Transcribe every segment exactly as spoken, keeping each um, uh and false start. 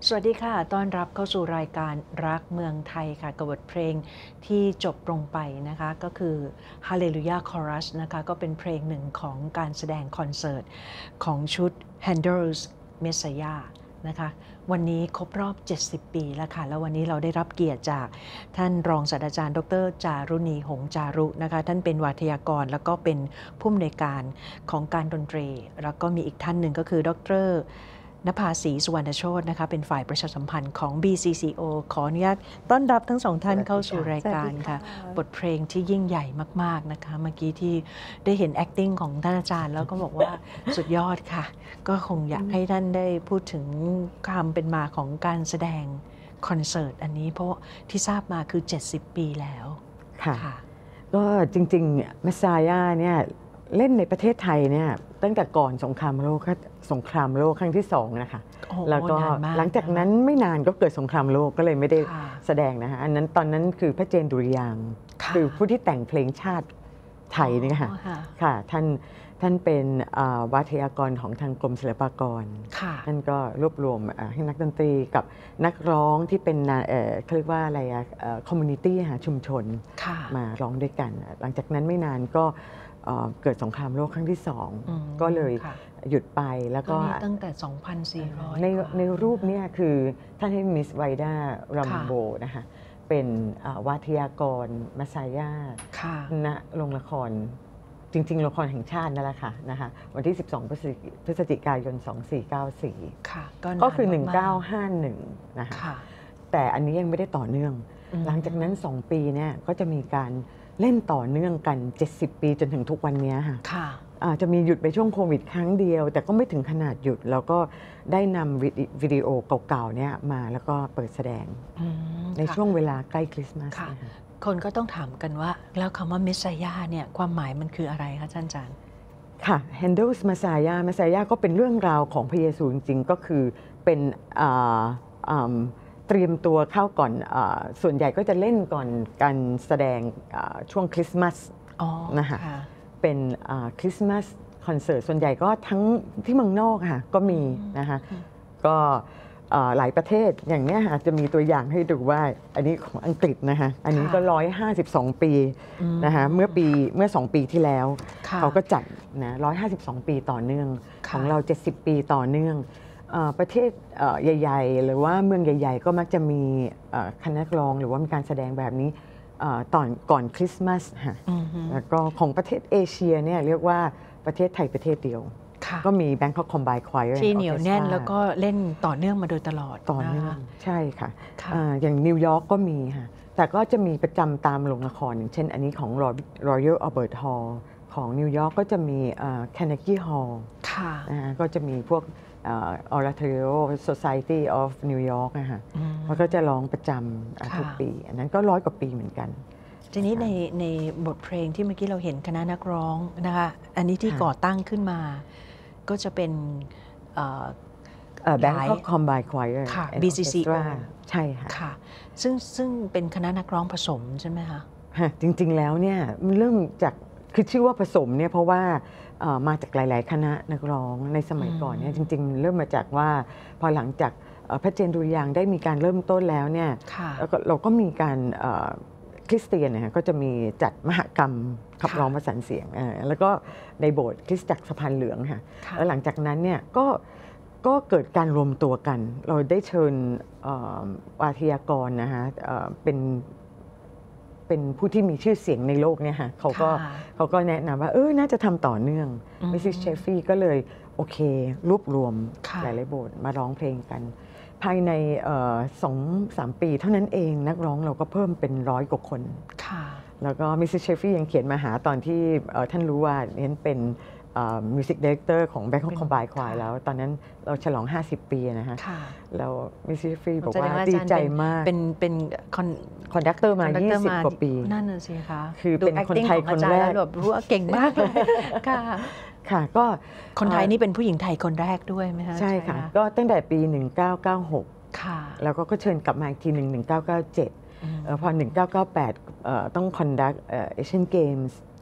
สวัสดีค่ะต้อนรับเข้าสู่รายการรักเมืองไทยค่ะกับบทเพลงที่จบลงไปนะคะก็คือ Hallelujah Chorus นะคะก็เป็นเพลงหนึ่งของการแสดงคอนเสิร์ตของชุด Handel's Messiah นะคะวันนี้ครบรอบเจ็ดสิบปีแล้วค่ะแล้ววันนี้เราได้รับเกียรติจากท่านรองศาสตราจารย์ดรจารุณีหงส์จารุนะคะท่านเป็นวาทยากรแล้วก็เป็นผู้อำนวยการของการดนตรีแล้วก็มีอีกท่านหนึ่งก็คือดรนภาศรีสุวรรณโชตินะคะเป็นฝ่ายประชาสัมพันธ์ของ บี ซี ซี โอ ขออนุญาตต้อนรับทั้งสองท่านเข้าสู่รายการค่ะบทเพลงที่ยิ่งใหญ่มากๆนะคะเมื่อกี้ที่ได้เห็น acting ของท่านอาจารย์แล้วก็บอกว่า สุดยอดค่ะก็คงอยากให้ท่านได้พูดถึงความเป็นมาของการแสดงคอนเสิร์ตอันนี้เพราะที่ทราบมาคือเจ็ดสิบปีแล้วค่ะก็จริงๆ Messiah เนี่ยเล่นในประเทศไทยเนี่ยตั้งแต่ก่อนสงครามโลกสงครามโลกครั้งที่สองนะคะแล้วก็หลังจากนั้นไม่นานก็เกิดสงครามโลกก็เลยไม่ได้แสดงนะคะอันนั้นตอนนั้นคือพระเจนดุริยางค์คือผู้ที่แต่งเพลงชาติไทยนี่ค่ะค่ะท่านท่านเป็นวาทยากรของทางกรมศิลปากรท่านก็รวบรวมให้นักดนตรีกับนักร้องที่เป็นเขาเรียกว่าอะไรอะคอมมูนิตี้ชุมชนมาร้องด้วยกันหลังจากนั้นไม่นานก็เกิดสงครามโลกครั้งที่สองก็เลยหยุดไปแล้วก็ตั้งแต่ สองพันสี่ร้อยในในรูปนี้คือท่านให้มิสไวด้ารัมโบนะคะเป็นวาทยากรมัสซายาณโรงละครจริงๆละครแห่งชาตินั่นแหละค่ะนะคะวันที่สิบสองพฤศจิกายนสองพันสี่ร้อยเก้าสิบสี่ก็คือหนึ่งพันเก้าร้อยห้าสิบเอ็ดนะคะแต่อันนี้ยังไม่ได้ต่อเนื่องหลังจากนั้นสองปีเนี่ยก็จะมีการเล่นต่อเนื่องกันเจ็ดสิบปีจนถึงทุกวันนี้ค่ะจะมีหยุดไปช่วงโควิดครั้งเดียวแต่ก็ไม่ถึงขนาดหยุดแล้วก็ได้นำวิดีโอเก่าๆเนี่ยมาแล้วก็เปิดแสดงในช่วงเวลาใกล้คริสต์มาสคนก็ต้องถามกันว่าแล้วคำว่าเมสไซยาเนี่ยความหมายมันคืออะไรคะท่านอาจารย์ค่ะ Handel's Messiah Messiah ก็เป็นเรื่องราวของพระเยซูจริงๆก็คือเป็นเตรียมตัวเข้าก่อนส่วนใหญ่ก็จะเล่นก่อนการแสดงช่วงคริสต์มาสนะคะเป็นคริสต์มาสคอนเสิร์ตส่วนใหญ่ก็ทั้งที่เมืองนอกค่ะก็มีนะคะก็หลายประเทศอย่างนี้ค่ะจะมีตัวอย่างให้ดูว่าอันนี้ของอังกฤษนะคะอันนี้ก็ร้อยห้าสิบสองปีนะคะเมื่อปีเมื่อสองปีที่แล้วเขาก็จัดนะร้อยห้าสิบสองปีต่อเนื่องของเราเจ็ดสิบปีต่อเนื่องประเทศใหญ่ๆหรือว่าเมืองใหญ่ๆก็มักจะมีคณะนักร้องหรือว่ามีการแสดงแบบนี้ตอนก่อนคริสต์มาสค่ะแล้วก็ของประเทศเอเชียเนี่ยเรียกว่าประเทศไทยประเทศเดียวก็มี Bangkok Combined Choir ที่เหนียวแน่นแล้วก็เล่นต่อเนื่องมาโดยตลอดต่อเนื่องใช่ค่ะอย่างนิวยอร์กก็มีค่ะแต่ก็จะมีประจำตามโรงละครอย่างเช่นอันนี้ของ Royal Albert Hall ของนิวยอร์กก็จะมี Carnegie Hall ก็จะมีพวกOratorio Society of New York นะคะมันก็จะร้องประจำทุกปีอันนั้นก็ร้อยกว่าปีเหมือนกันทีนี้ในในบทเพลงที่เมื่อกี้เราเห็นคณะนักร้องนะคะอันนี้ที่ก่อตั้งขึ้นมาก็จะเป็น Bangkok Combined Choir ค่ะ บี ซี ซี โอใช่ค่ะซึ่งซึ่งเป็นคณะนักร้องผสมใช่ไหมคะจริงๆแล้วเนี่ยมันเริ่มจากคือชื่อว่าผสมเนี่ยเพราะว่ามาจากหลายๆคณะนักร้องในสมัยก่อนเนี่ยจริงๆเริ่มมาจากว่าพอหลังจากพระเจนดุริยางค์ได้มีการเริ่มต้นแล้วเนี่ยเราก็มีการคริสเตียนเนี่ยก็จะมีจัดมหกรรมขับร้องประสานเสียงแล้วก็ในโบสถ์คริสตจักรสะพานเหลืองค่ะแล้วหลังจากนั้นเนี่ยก็ก็เกิดการรวมตัวกัน เราได้เชิญวาทยากรนะคะเป็นเป็นผู้ที่มีชื่อเสียงในโลกเนี่ยค่ะเขาก็เขาก็แนะนำว่าเออน่าจะทำต่อเนื่องมิสซิสเชฟฟี่ก็เลยโอเครวบรวมหลายๆโบสถ์มาร้องเพลงกันภายในสองสามปีเท่านั้นเองนักร้องเราก็เพิ่มเป็นร้อยกว่าคนแล้วก็มิสซิสเชฟฟี่ยังเขียนมาหาตอนที่ท่านรู้ว่าเนี่ยเป็นมิวสิกดีเรคเตอร์ของ Bangkok Combined Choir แล้วตอนนั้นเราฉลองห้าสิบปีนะคะแล้วมิสซิสเชฟฟี่บอกว่าดีใจมากเป็นเป็นคอนดักเตอร์มายี่สิบกว่าปีนั่นน่ะสิคะคือเป็นคนไทยคนแรกแบบรู้ว่าเก่งมากเลยค่ะค่ะก็คนไทยนี่เป็นผู้หญิงไทยคนแรกด้วยไหมคะใช่ค่ะก็ตั้งแต่ปีหนึ่งพันเก้าร้อยเก้าสิบหกค่ะแล้วก็เชิญกลับมาอีกทีหนึ่งหนึ่งพันเก้าร้อยเก้าสิบเจ็ดพอหนึ่งพันเก้าร้อยเก้าสิบแปดต้องคอนดักเอเชียนเกมส์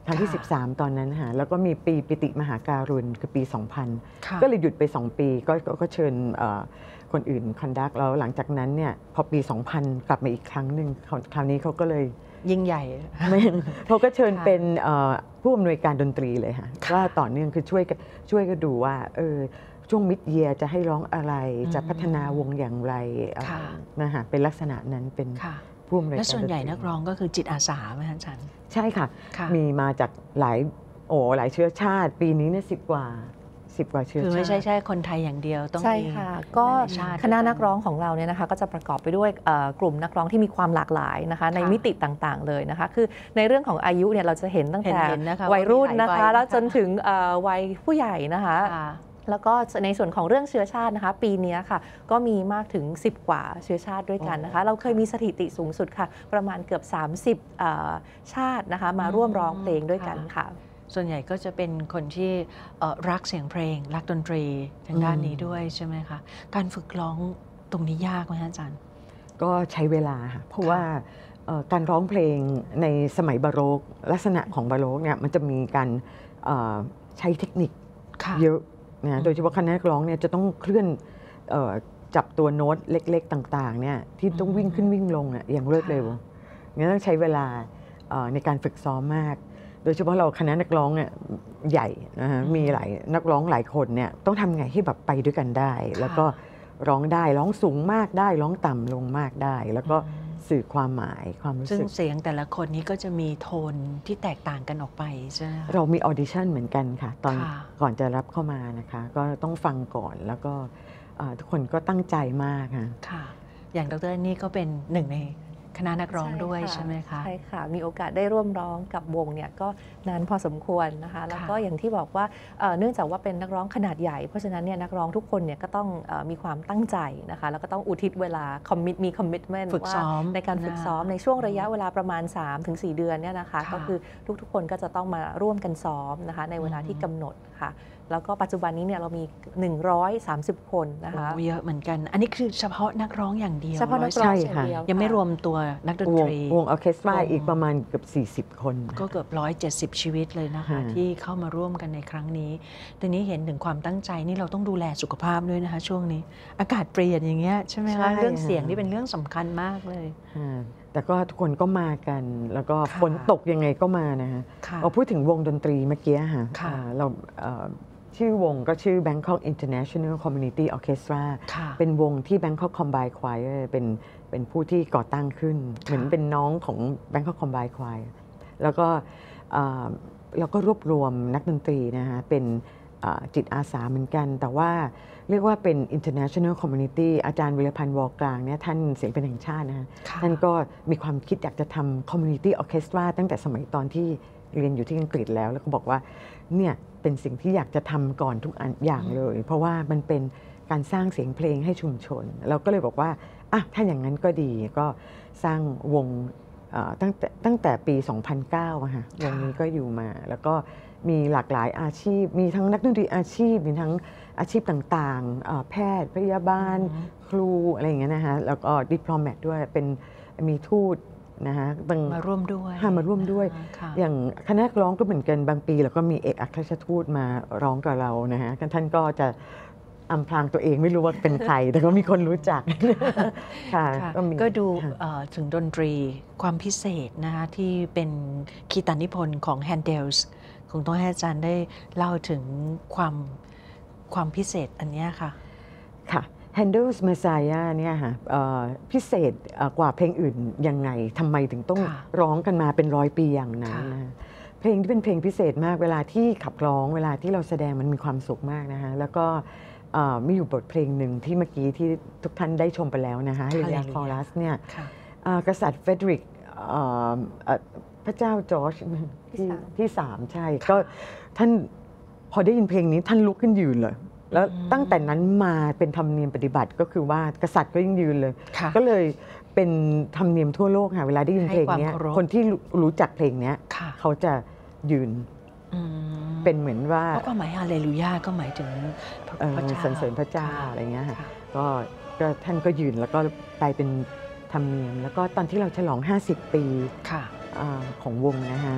ครั้งที่ค่ะสิบสาม ตอนนั้นค่ะแล้วก็มีปีปิติมหาการุณคือปี สองพันค่ะก็เลยหยุดไป สอง ปีก็ก็ก็เชิญเอ่อคนอื่นคอนดักแล้วหลังจากนั้นเนี่ยพอปี สองพัน กลับมาอีกครั้งหนึ่งเขาคราวนี้เขาก็เลยยิ่งใหญ่ไม่เขาก็เชิญค่ะเป็นเอ่อผู้อำนวยการดนตรีเลยค่ะค่ะว่าต่อเนื่องคือช่วยกันช่วยกันดูว่าเออช่วงมิดเยียจะให้ร้องอะไรอืมจะพัฒนาวงอย่างไรเอ่อค่ะนะฮะเป็นลักษณะนั้นเป็นค่ะผู้อำนวยการและส่วนใหญ่ดตนักร้องก็คือจิตอาสาไหมคะอาจารย์ใช่ค่ะค่ะมีมาจากหลายโอ้หลายเชื้อชาติ ปีนี้เนี่ยสิบกว่าสิบกว่าเชื้อคือชาไม่ใช่ติแค่คนไทยอย่างเดียวต้องใช่มีค่ะ ก็หลายๆชาติคณะด้วยนักร้องของเราเนี่ยนะคะก็จะประกอบไปด้วยเอ่อกลุ่มนักร้องที่มีความหลากหลายนะคะในค่ะมิติต่างๆเลยนะคะคือในเรื่องของอายุเนี่ยเราจะเห็นตั้งแต่เห็นๆนะคะวัยรุ่นว่ามีหลายนะวัคะยแล้วนะคะจนถึงเอ่อวัยผู้ใหญ่นะคะค่ะแล้วก็ในส่วนของเรื่องเชื้อชาตินะคะ ปีนี้ค่ะก็มีมากถึงสิบกว่าเชื้อชาติด้วยกันนะคะ เราเคยมีสถิติสูงสุดค่ะ ประมาณเกือบสามสิบเอ่อชาตินะคะมาร่วมร้องเพลงด้วยกันค่ะส่วนใหญ่ก็จะเป็นคนที่เอ่อรักเสียงเพลง รักดนตรีทางด้านอืมนี้ด้วยใช่ไหมคะ การฝึกร้องตรงนี้ยากไหมคะอาจารย์ก็ใช้เวลาค่ะเพราะว่าเอ่อการร้องเพลงในสมัยบาโรกลักษณะของบาโรกเนี่ยมันจะมีการเอ่อใช้เทคนิคค่ะเยอะนะโดยเฉพาะคณะนักร้องเนี่ยจะต้องเคลื่อนเอ่อจับตัวโน้ตเล็กๆต่างๆเนี่ยที่ต้องวิ่งขึ้นวิ่งลงอ่ะอย่างรวดเร็วงั้นต้องใช้เวลาเอ่อในการฝึกซ้อมมาก โดยเฉพาะเราคณะนักร้องเนี่ยใหญ่นะฮะมีหลายนักร้องหลายคนเนี่ยต้องทำไงให้แบบไปด้วยกันได้ แล้วก็ร้องได้ร้องสูงมากได้ร้องต่ำลงมากได้ แล้วก็สื่อความหมายความรู้ซึ่งสึกเสียงแต่ละคนนี้ก็จะมีโทนที่แตกต่างกันออกไปใช่ไหมคะเรามีออดิชั่นเหมือนกันค่ะ ตอนค่ะก่อนจะรับเข้ามานะคะ ก็ต้องฟังก่อนแล้วก็เอ่อทุกคนก็ตั้งใจมากค่ะค่ะ อย่างดรนี่ก็เป็นหนึ่งในคณะนักร้องด้วยใช่ไหมคะใช่ค่ะ มีโอกาสได้ร่วมร้องกับวงเนี่ยก็นานพอสมควรนะคะ แล้วก็อย่างที่บอกว่าเอ่อเนื่องจากว่าเป็นนักร้องขนาดใหญ่ เพราะฉะนั้นเนี่ยนักร้องทุกคนเนี่ยก็ต้องเอ่อมีความตั้งใจนะคะ แล้วก็ต้องอุทิศเวลา commit มี commitment ฝึกซ้อมว่าในการฝึกซ้อมนะคะในช่วงระยะเวลาประมาณ สามถึงสี่ เดือนเนี่ยนะคะค่ะก็คือทุกๆ คนก็จะต้องมาร่วมกันซ้อมนะคะในเวลาที่กำหนดค่ะ แล้วก็ปัจจุบันนี้เนี่ยเรามี หนึ่งร้อยสามสิบ คนนะคะโอ้เยอะเหมือนกัน อันนี้คือเฉพาะนักร้องอย่างเดียวเฉพาะนักร้องใช่อย่างค่ะเดียวยังไม่ค่ะรวมตัวนักดนวตงรีวงออร์เคสตราวงอีกประมาณเกือบสี่สิบ คนก็เกือบร้อยเจ็ดสิบชีวิตเลยนะคะค่ะที่เข้ามาร่วมกันในครั้งนี้ทีนี้เห็นถึงความตั้งใจนี่เราต้องดูแลสุขภาพด้วยนะคะช่วงนี้ อากาศเปลี่ยนอย่างเงี้ยใช่ไหมใช่คะเรื่องเสียงค่ะนี่เป็นเรื่องสำคัญมากเลยอ่าแต่ก็ทุกคนก็มากัน แล้วก็ค่ะฝนตกยังไงก็มานะคะค่ะเราพูดถึงวงดนตรีเมื่อกี้ค่ะค่ะอ่าเราเอ่อชื่อวงก็ชื่อ Bangkok International Community Orchestra ค่ะเป็นวงที่ Bangkok Combined Choir เป็นเป็นผู้ที่ก่อตั้งขึ้น เหมือนเป็นน้องของ Bangkok Combined Choir แล้วก็อ่าเราก็รวบรวมนักดนตรีนะคะเป็นอ่าจิตอาสาเหมือนกัน แต่ว่าเรียกว่าเป็น international community อาจารย์วิรพันธ์วอกลางเนี่ยท่านเสียงเป็นแห่งชาตินะคะค่ะท่านก็มีความคิดอยากจะทำ community orchestra ตั้งแต่สมัยตอนที่เรียนอยู่ที่อังกฤษแล้ว แล้วก็บอกว่าเนี่ยเป็นสิ่งที่อยากจะทำก่อนทุกอันอย่างเลย เพราะว่ามันเป็นการสร้างเสียงเพลงให้ชุมชน เราก็เลยบอกว่าอ่ะถ้าอย่างนั้นก็ดีก็สร้างวงเอ่อตั้งแต่ตั้งแต่ปี สองพันเก้าอะค่ะวงนี้ก็อยู่มา แล้วก็มีหลากหลายอาชีพ มีทั้งนักดนตรีอาชีพ มีทั้งอาชีพต่างๆเอ่อแพทย์พยาบาลอืมครูอะไรอย่างเงี้ยนะคะแล้วก็ดิปโลแมตด้วยเป็นมีทูตนะคะบางมาร่วมด้วยค่ะมาร่วมด้วยค่ะอย่างคณะนักร้องก็เหมือนกันบางปีเราก็มีเอกอัครราชทูตมาร้องกับเรานะฮะท่านก็จะอำพรางตัวเองไม่รู้ว่าเป็นใคร แต่ก็มีคนรู้จัก ค่ะค่ะมีก็ดูค่ะเอ่อถึงดนตรีความพิเศษนะคะที่เป็นคีตานิพนธ์ของแฮนเดลส์คงต้องให้อาจารย์ได้เล่าถึงความความพิเศษอันเนี้ยค่ะค่ะ Handel's Messiah เนี่ยค่ะเอ่อพิเศษเอ่อกว่าเพลงอื่นยังไงทำไมถึงต้องค่ะร้องกันมาเป็นร้อยปีอย่างนั้นค่ะนะเพลงที่เป็นเพลงพิเศษมากเวลาที่ขับร้องเวลาที่เราแสดงมันมีความสุขมากนะคะแล้วก็เอ่อมีอยู่บทเพลงหนึ่งที่เมื่อกี้ที่ทุกท่านได้ชมไปแล้วนะคะ Hallelujah Chorus เนี่ยค่ะเอ่อกษัตริย์เฟเดริกเอ่อเอ่อพระเจ้าจอร์จที่ที่สามที่สามใช่ ก็ท่านพอได้ยินเพลงนี้ท่านลุกขึ้นยืนเลย แล้วอืมตั้งแต่นั้นมาเป็นธรรมเนียมปฏิบัติก็คือว่ากษัตริย์ก็ยังยืนเลยค่ะก็เลยเป็นธรรมเนียมทั่วโลกค่ะเวลาได้ยินเพลงเนี้ยให้ความเคารพคนที่รู้รู้จักเพลงเนี้ยค่ะเขาจะยืนอืมเป็นเหมือนว่าเพราะความหมายฮาเลลูยาก็หมายถึงพระเอ่อพระเจ้าสรรเสริญพระเจ้าค่อะไรเงี้ยค่ะค่ะก็ก็ท่านก็ยืนแล้วก็กลายเป็นธรรมเนียม แล้วก็ตอนที่เราฉลอง ห้าสิบ ปีค่ะอาของวงนะคะ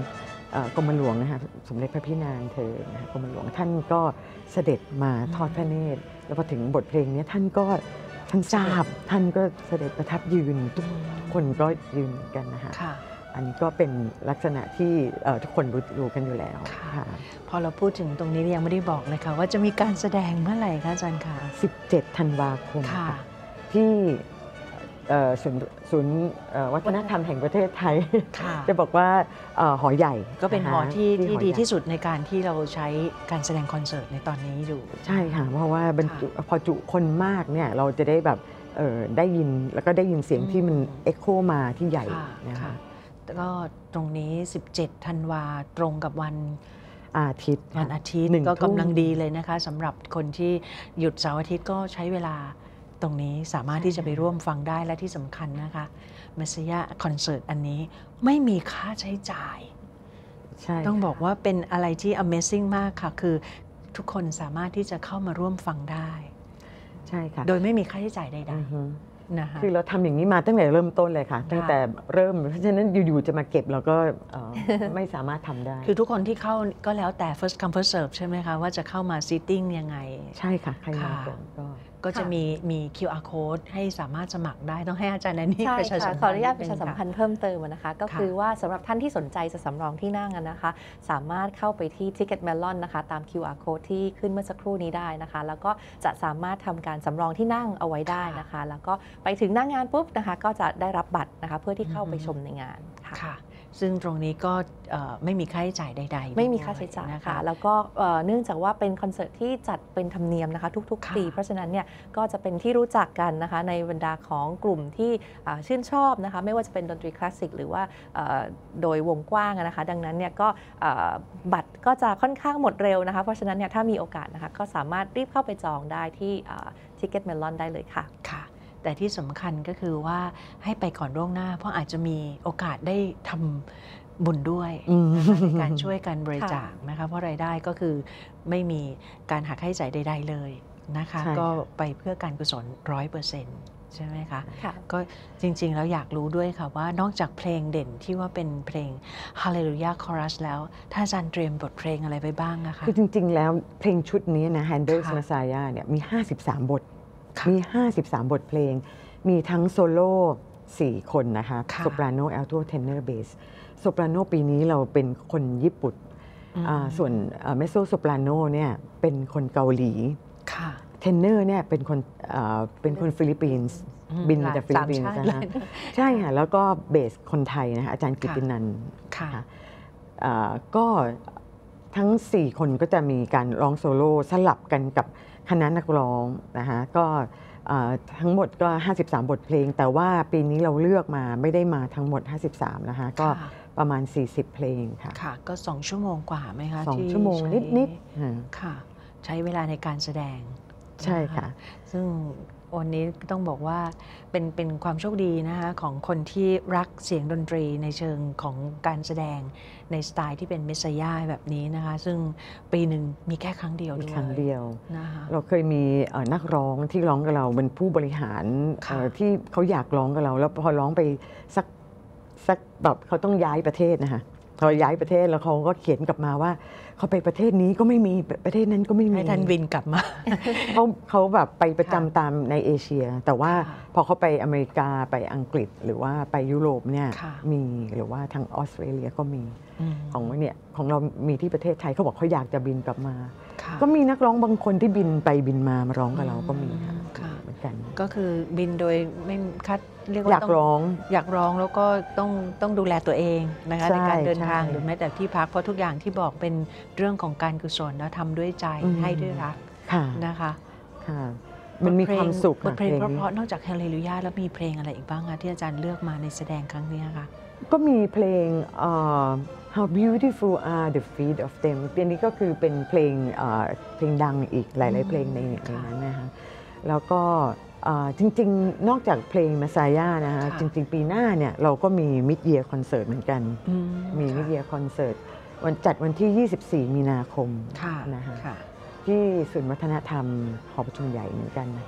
เอ่อกรมหลวงนะคะสมเด็จพระพี่นางเธอนะคะกรมหลวงท่านก็เสด็จมาทอดพระเนตรแล้วพอถึงบทเพลงนี้ท่านก็ท่านทราบท่านก็เสด็จประทับยืนทุกคนก็ยืนกันนะคะค่ะอันนี้ก็เป็นลักษณะที่เอ่อทุกคนรู้รู้กันอยู่แล้วค่ะค่ะพอเราพูดถึงตรงนี้ยังไม่ได้บอกเลยค่ะว่าจะมีการแสดงเมื่อไหร่คะอาจารย์คะสิบเจ็ด ธันวาคมค่ะค่ะที่เอ่อศูนย์ศูนย์เอ่อวัฒนธรรมแห่งประเทศไทยค่ะจะบอกว่าเอ่อหอใหญ่ก็เป็นหอนะคะที่ที่หอดีใหญ่ที่สุดในการที่เราใช้การแสดงคอนเสิร์ตในตอนนี้อยู่ใช่ค่ะ เพราะว่าบรรจุพอจุคนมากเนี่ยเราจะได้แบบเอ่อได้ยินแล้วก็ได้ยินเสียงที่มันเอ็กโคมาที่ใหญ่ค่ะนะค่ะคะแล้วก็ตรงนี้ สิบเจ็ด ธันวาตรงกับวันอาทิตย์วันอาทิตย์หนึ่งก็ทุ่มกำลังดีเลยนะคะสำหรับคนที่หยุดเสาร์อาทิตย์ก็ใช้เวลาตรงนี้สามารถที่จะไปร่วมฟังได้และที่สำคัญนะคะเมสยาคอนเสิร์ตอันนี้ไม่มีค่าใช้จ่ายใช่ต้องบอกว่าเป็นอะไรที่ Amazing มากค่ะ คือทุกคนสามารถที่จะเข้ามาร่วมฟังได้ใช่ค่ะโดยไม่มีค่าใช้จ่ายใดอือฮึๆนะคะคือเราทำอย่างนี้มาตั้งแต่เริ่มต้นเลยค่ะ ตั้งแต่เริ่มเพราะฉะนั้นอยู่ๆจะมาเก็บเราก็เอ่อ ไม่สามารถทำได้คือทุกคนที่เข้าก็แล้วแต่ first come first serve ใช่ไหมคะ ว่าจะเข้ามา seating ยังไงใช่ค่ะ ใครมาค่ะก่อนก็ก็จะมีมี คิว อาร์ code ให้สามารถสมัครได้ต้องให้อาจารย์แนนนี่ใช่ประชาสัค่ะมขพัอน อนุญาตธ์ประชาสัมพันธ์ธ์เพิ่มเติมนะคะ ก็ค่ะคือว่าสำหรับท่านที่สนใจจะสำรองที่นั่งอะนะคะ สามารถเข้าไปที่ Ticket Melon นะคะตาม คิว อาร์ code ที่ขึ้นเมื่อสักครู่นี้ได้นะคะ แล้วก็จะสามารถทำการสำรองที่นั่งเอาไว้ได้นะคะ แล้วก็ไปถึงหน้างานปุ๊บนะคะ ก็จะได้รับบัตรนะคะเพื่อที่เข้าไปชมในงานค่ะค่ะ ซึ่งตรงนี้ก็เอ่อไม่มีค่าใช้จ่ายใดๆไม่มีด้วยค่าใช้จ่ายนะค่ะคะแล้วก็เอ่อเนื่องจากว่าเป็นคอนเสิร์ตที่จัดเป็นธรรมเนียมนะคะทุกค่ะๆ ปี เพราะฉะนั้นเนี่ยก็จะเป็นที่รู้จักกันนะคะในบรรดาของกลุ่มที่อ่าชื่นชอบนะคะไม่ว่าจะเป็นดนตรีคลาสสิกหรือว่าเอ่อโดยวงกว้างอะนะคะ ดังนั้นเนี่ยก็เอ่อบัตรก็จะค่อนข้างหมดเร็วนะคะ เพราะฉะนั้นเนี่ยถ้ามีโอกาสนะคะก็สามารถรีบเข้าไปจองได้ที่ Ticket Melon ได้เลยค่ะค่ะ แต่ที่สำคัญก็คือว่าให้ไปก่อนล่วงหน้า เพราะอาจจะมีโอกาสได้ทำบุญด้วยอืมนะคะในการช่วยกันบริจาคค่ะนะคะ เพราะรายได้ก็คือไม่มีการหักค่าใช้จ่ายใด ๆ เลยนะคะใช่ค่ะก็ไปเพื่อการกุศลร้อยเปอร์เซ็นต์ใช่ไหมคะค่ะก็จริง ๆ แล้วอยากรู้ด้วยค่ะว่านอกจากเพลงเด่นที่ว่าเป็นเพลง Hallelujah Chorus แล้วท่านอาจารย์เตรียมบทเพลงอะไรไปบ้างนะคะคือจริงๆ แล้วเพลงชุดนี้นะ Handel's ค่ะ Messiah เนี่ยมี ห้าสิบสาม บทค่ะมี ห้าสิบสาม บทเพลง มีทั้งโซโล่สี่คนนะคะค่ะโซปราโน แอลโต เทเนอร์ เบส โซปราโนปีนี้เราเป็นคนญี่ปุ่นอืมอ่าส่วนเมโซโซปราโนเนี่ยเป็นคนเกาหลีค่ะเทนเนอร์เนี่ยเป็นคนอ่าเป็นคนฟิลิปปินส์อืมบินหลายมาจากฟิลิปปินส์สามชาตินะเลยคะใช่ค่ะแล้วก็เบสคนไทยนะคะอาจารย์กิตตินันท์ค่ะค่ะอ่าก็ทั้ง สี่ คนก็จะมีการร้องโซโล่สลับกันกับคณะนักร้องนะคะก็อ่าทั้งหมดก็ ห้าสิบสาม บทเพลง แต่ว่าปีนี้เราเลือกมาไม่ได้มาทั้งหมด ห้าสิบสาม นะคะก็ค่ะประมาณ สี่สิบ เพลงค่ะค่ะ ก็สองชั่วโมงกว่าไหมคะสองที่ชั่วโมงใช้นิดๆอ่าค่ะ ใช้เวลาในการแสดงใช่ค่ะนซึ่งวันนี้ต้องบอกว่าเป็นเป็นความโชคดีนะคะของคนที่รักเสียงดนตรีในเชิงของการแสดงในสไตล์ที่เป็นเมสยาแบบนี้นะคะ ซึ่งปีหนึ่งมีแค่ครั้งเดียวมีด้วยครั้งเดียวนะคะเราเคยมีเอ่อนักร้องที่ร้องกับเราเป็นผู้บริหารค่ะเอ่อที่เขาอยากร้องกับเรา แล้วพอร้องไปสักสักแบบเขาต้องย้ายประเทศนะคะพอย้ายประเทศแล้วเขาก็เขียนกลับมาว่าเขาไปประเทศนี้ก็ไม่มีประเทศนั้นก็ไม่มีให้ท่านวินกลับมาเขาเขาแบบไปประจำค่ะตามในเอเชีย แต่ว่าค่ะพอเขาไปอเมริกาไปอังกฤษ หรือว่าไปยุโรปเนี่ยค่ะมีหรือว่าทางออสเตรเลียก็มีอืมของเนี่ยของเรามีที่ประเทศไทยเขาบอกเขาอยากจะบินกลับมาค่ะก็มีนักร้องบางคนที่บินไปบินมามาร้องกับเราก็มีอืมค่ะค่ะเหมือนกันก็คือบินโดยไม่คัดเรียกว่าอยากต้ร้องอยากร้องแล้วก็ต้องต้องดูแลตัวเองนะคะใช่ในการเดินทางใช่หรือแม้แต่ที่พักเพราะทุกอย่างที่บอกเป็นเรื่องของการกุศลแล้วทำด้วยใจอืมให้ด้วยรักค่ะนะคะค่ะ มันมีความสุขบทเพลงค่ะเพราะๆนอกจาก Hallelujah แล้วมีเพลงอะไรอีกบ้างคะที่อาจารย์เลือกมาในแสดงครั้งนี้คะก็มีเพลงเอ่อ How Beautiful Are the Feet of Them อันนี้ก็คือเป็นเพลงเอ่อเพลงดังอีกหลาย ๆ เพลงในในค่ะนั้นนะคะแล้วก็เอ่อจริง ๆ นอกจากเพลง Messiah นะคะค่ะจริง ๆ ปีหน้าเนี่ยเราก็มี Mid Year Concert เหมือนกันอืมีค่ะ Mid Year Concert วันจัดวันที่ ยี่สิบสี่ มีนาคมค่ะนะคะค่ะที่ศูนย์วัฒนธรรมหอประชุมใหญ่เหมือนกันนะคะ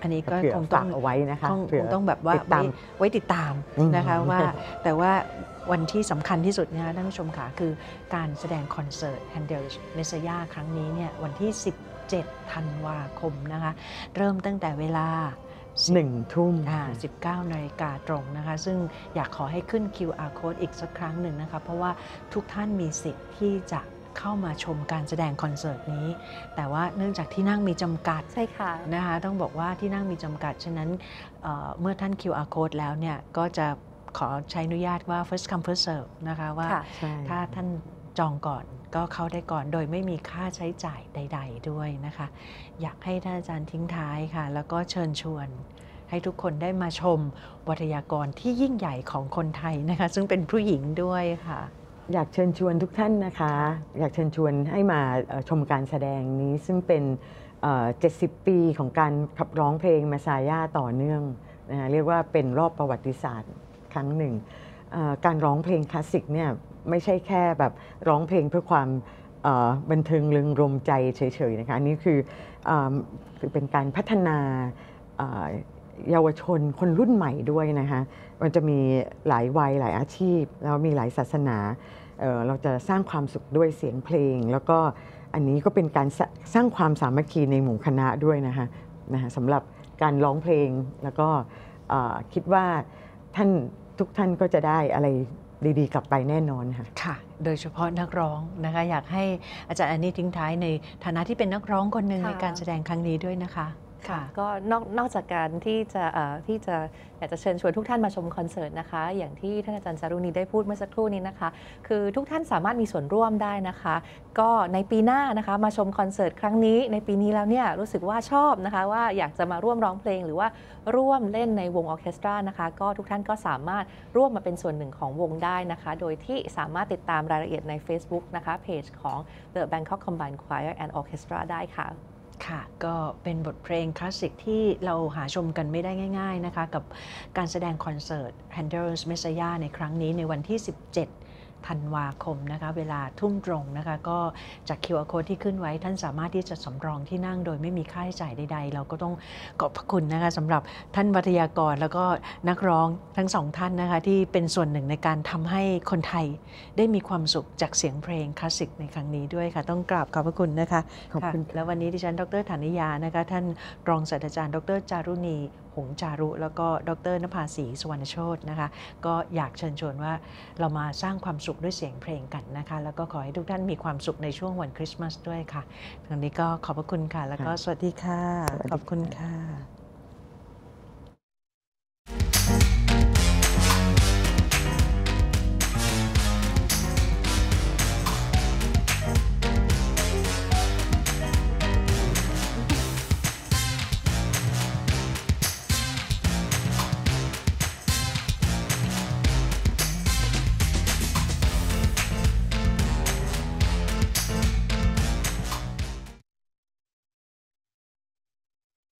อันนี้ก็เผื่อคงต้ฝาองกเอาไว้นะคะคงเผื่คงต้องแบบว่าติดตามไว้ไว้ติดตามอืมนะคะว่าแต่ว่าวันที่สำคัญที่สุดนะคะท่านผู้ชมค่ะคือการแสดงคอนเสิร์ต Handel Messiah ครั้งนี้เนี่ยวันที่ สิบเจ็ด ธันวาคมนะคะเริ่มตั้งแต่เวลาหนึ่งทุ่มอ่าสิบเก้านาฬิกาตรงนะคะซึ่งอยากขอให้ขึ้น คิว อาร์ Code อีกสักครั้งหนึ่งนะคะเพราะว่าทุกท่านมีสิทธิ์ที่จะเข้ามาชมการแสดงคอนเสิร์ตนี้แต่ว่าเนื่องจากที่นั่งมีจำกัดใช่ค่ะนะคะต้องบอกว่าที่นั่งมีจำกัดฉะนั้นเอ่อเมื่อท่าน คิว อาร์ Code แล้วเนี่ยก็จะขอใช้อนุญาตว่า first come first serve นะคะว่าค่ะใช่ถ้าท่านจองก่อนก็เข้าได้ก่อนโดยไม่มีค่าใช้จ่ายใด ๆ ด้วยนะคะอยากให้ท่านอาจารย์ทิ้งท้ายค่ะแล้วก็เชิญชวนให้ทุกคนได้มาชมวิทยากรที่ยิ่งใหญ่ของคนไทยนะคะซึ่งเป็นผู้หญิงด้วยค่ะอยากเชิญชวนทุกท่านนะคะ อยากเชิญชวนให้มาเอ่อชมการแสดงนี้ซึ่งเป็นเอ่อเจ็ดสิบ ปีของการขับร้องเพลงมาซาย่าต่อเนื่องนะคะเรียกว่าเป็นรอบประวัติศาสตร์ครั้งหนึ่งเอ่อการร้องเพลงคลาสสิกเนี่ยไม่ใช่แค่แบบร้องเพลงเพื่อความเอ่อบันเทิงเริงรมใจเฉยๆนะคะอันนี้คือเอ่อคือเป็นการพัฒนาเอ่อเยาวชนคนรุ่นใหม่ด้วยนะคะมันจะมีหลายวัยหลายอาชีพแล้วมีหลายศาสนาเอ่อเราจะสร้างความสุขด้วยเสียงเพลง แล้วก็อันนี้ก็เป็นการสร้าสร้างความสามัคคีในหมู่คณะด้วยนะคะนะคะสำหรับการร้องเพลงแล้วก็เอ่อคิดว่าท่านทุกท่านก็จะได้อะไรดีๆกลับไปแน่นอนค่ะค่ะ โดยเฉพาะนักร้องนะคะ อยากให้อาจารย์อันนี้ทิ้งท้ายในฐานะที่เป็นนักร้องคนหนึ่งค่ะในการแสดงครั้งนี้ด้วยนะคะค่ะก็นอกนอกจากการที่จะเอ่อที่จะอยากจะเชิญชวนทุกท่านมาชมคอนเสิร์ตนะคะ อย่างที่ท่านอาจารย์จารุณีได้พูดเมื่อสักครู่นี้นะคะ คือทุกท่านสามารถมีส่วนร่วมได้นะคะ ก็ในปีหน้านะคะมาชมคอนเสิร์ตครั้งนี้ในปีนี้แล้วเนี่ยรู้สึกว่าชอบนะคะว่าอยากจะมาร่วมร้องเพลงหรือว่าร่วมเล่นในวงออร์เคสตรานะคะก็ทุกท่านก็สามารถร่วมมาเป็นส่วนหนึ่งของวงได้นะคะ โดยที่สามารถติดตามรายละเอียดใน Facebook นะคะเพจของ The Bangkok Combined Choir and Orchestra ได้ค่ะค่ะ ก็เป็นบทเพลงคลาสสิกที่เราหาชมกันไม่ได้ง่ายๆนะคะกับการแสดงคอนเสิร์ต Handel's Messiah ในครั้งนี้ในวันที่ สิบเจ็ด ธันวาคมนะคะเวลาทุ่มตรงนะคะก็จาก คิว อาร์ Code ที่ขึ้นไว้ท่านสามารถที่จะสำรองที่นั่งโดยไม่มีค่าใช้จ่ายใดๆ เราก็ต้องขอบพระคุณนะคะสำหรับท่านวิทยากรแล้วก็นักร้องทั้งสองท่านนะคะที่เป็นส่วนหนึ่งในการทำให้คนไทยได้มีความสุขจากเสียงเพลงคลาสสิกในครั้งนี้ด้วยค่ะต้องกราบขอบพระคุณนะคะขอบคุณะแล้ววันนี้ดิฉันดรฐานิยานะคะท่านรองศาสตราจารย์ดรจารุณีหงส์จารุแล้วก็ดรนภาศรีสุวรรณโชตินะคะก็อยากเชิญชวนว่าเรามาสร้างความสุขด้วยเสียงเพลงกันนะคะแล้วก็ขอให้ทุกท่านมีความสุขในช่วงวันคริสต์มาสด้วยค่ะทางนี้ก็ขอบพระคุณค่ะแล้วก็สวัสดีค่ะสวัสดีค่ะขอบคุณค่ะ